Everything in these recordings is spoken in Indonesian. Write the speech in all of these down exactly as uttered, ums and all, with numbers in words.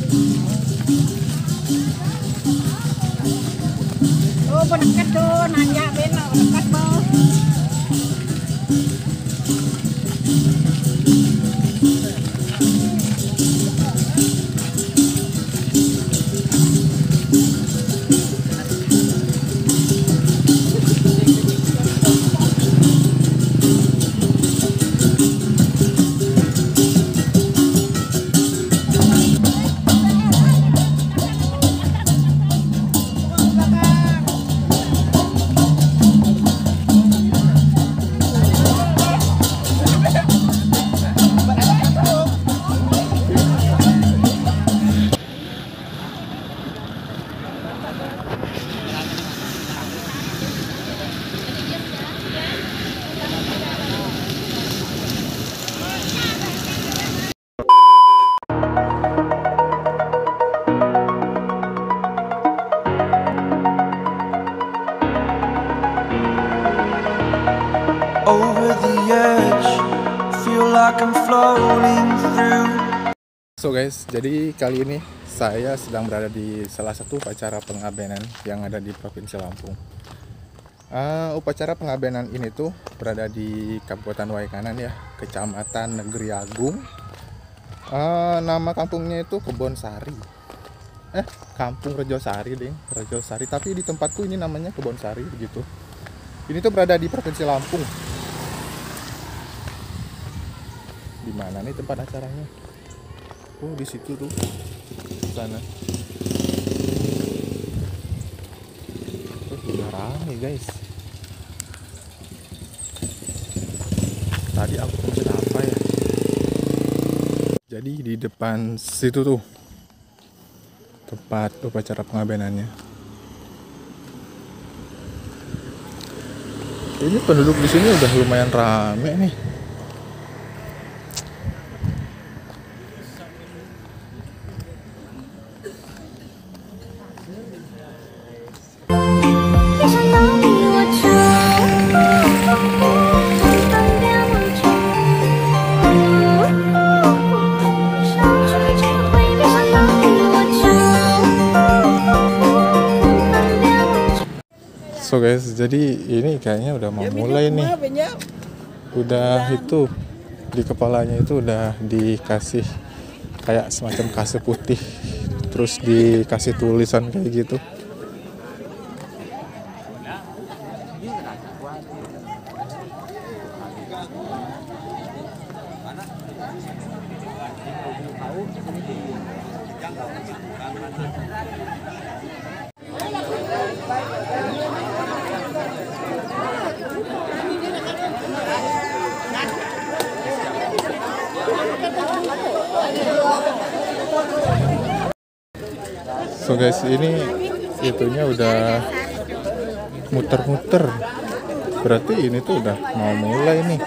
Oh, penekat tuh, nanya benar penekat bos. Over the edge, feel like I'm floating through. So guys, jadi kali ini saya sedang berada di salah satu upacara pengabenan yang ada di Provinsi Lampung. Uh, upacara pengabenan ini tuh berada di Kabupaten Waikanan ya, Kecamatan Negeri Agung. Uh, nama kampungnya itu Kebon Sari. Eh, Kampung Rejosari deh, Rejosari. Tapi di tempatku ini namanya Kebon Sari begitu. Ini tuh berada di Provinsi Lampung. Di mana nih tempat acaranya? Oh, di situ tuh. Di sana. Oh, udah rame, guys. Tadi aku pencet apa ya? Jadi di depan situ tuh tempat upacara pengabenannya. Ini penduduk di sini udah lumayan rame nih. So guys, jadi ini kayaknya udah mau mulai nih. Udah itu di kepalanya itu udah dikasih kayak semacam kase putih, terus dikasih tulisan kayak gitu. So guys, ini itunya udah muter-muter. Berarti ini tuh udah mau mulai nih.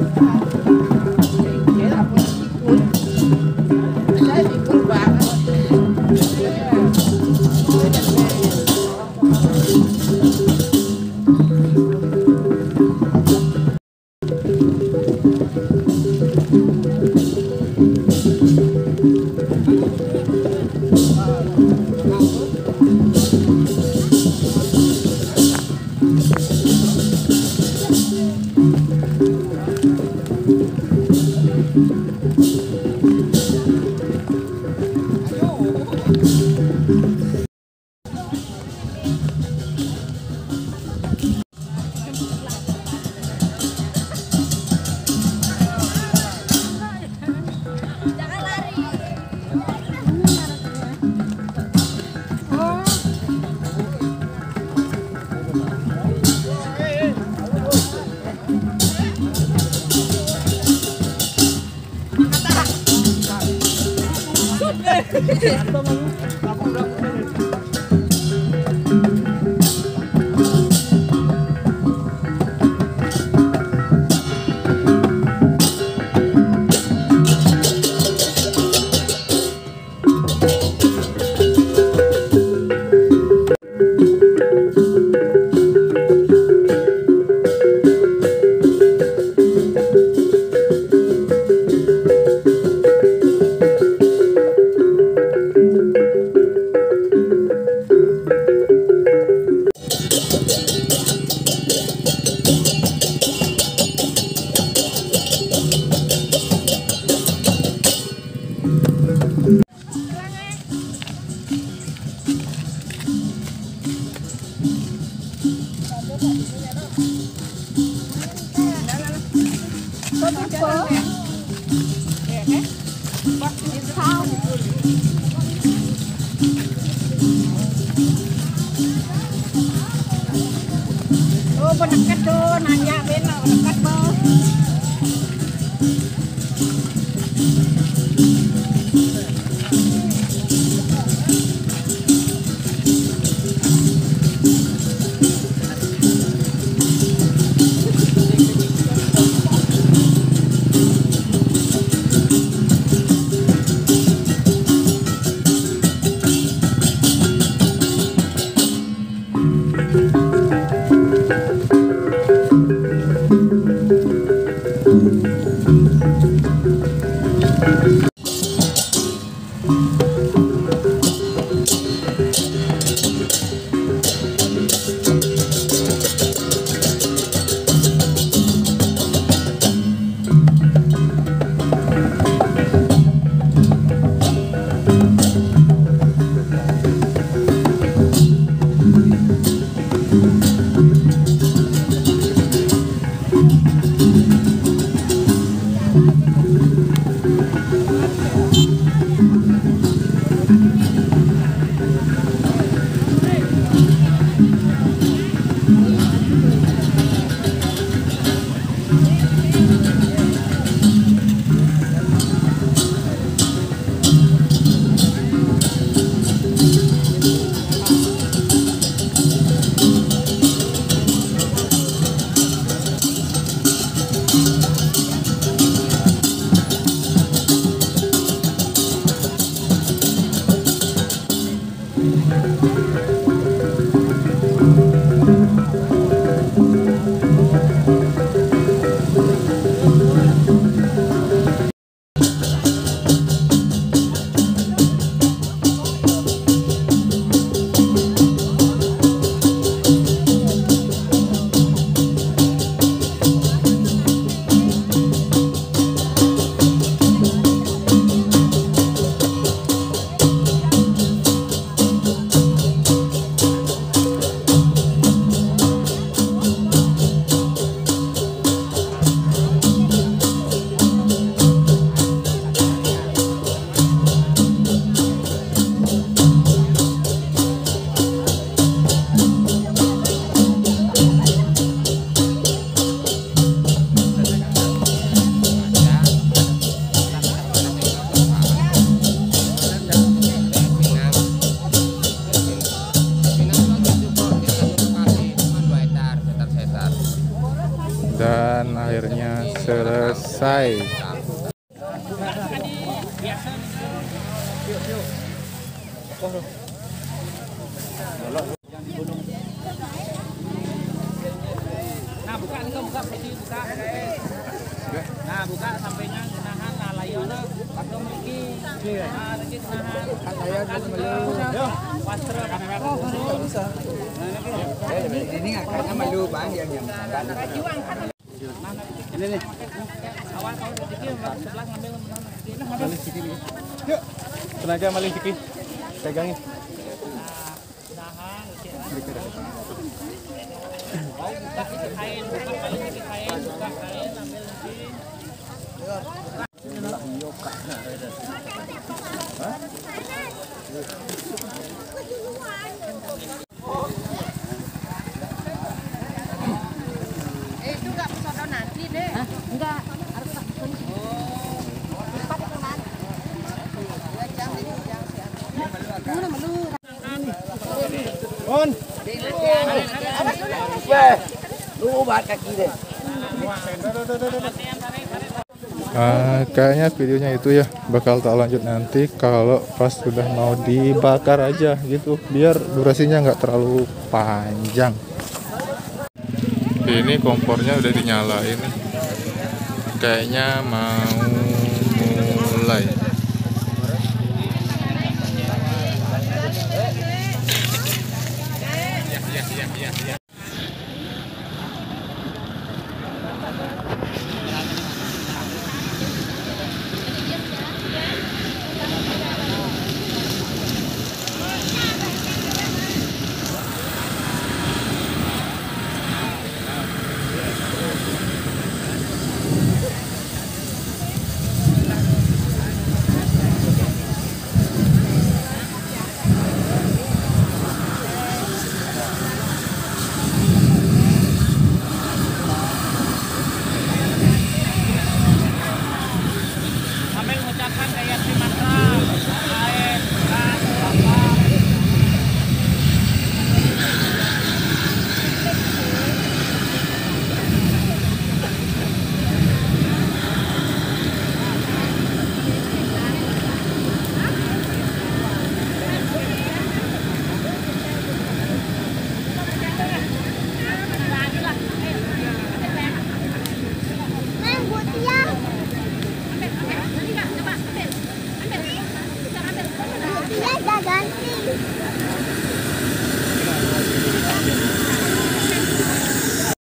Oh, penekat tuh nanya benar penekat bos. airnya selesai. Nah, buka nih, buka posisi buka. Nah, buka sampainya nahan nah layona pakai miki. Nah, dikit nahan. Saya dulu. Wastra kamera. Bisa. Ini enggak kayaknya malu Bang yang yang. Ini nih. Awal kau dikit sebelah ngambil ngambil sedikit. Yuk. Tenaga malih sedikit. Pegangin. Nahan, oh, buka kain, buka paling dikit kain, buka kain, ambil lagi. Eh, itu nggak pesodor nanti deh. Enggak, harus tak kunci. Oh, cepat teman. Dua jam ini jam siang. Melu melu. On. Lu obat kaki deh. Uh, kayaknya videonya itu ya bakal tak lanjut nanti kalau pas sudah mau dibakar aja gitu, biar durasinya nggak terlalu panjang. Ini kompornya udah dinyalain, kayaknya mau mulai.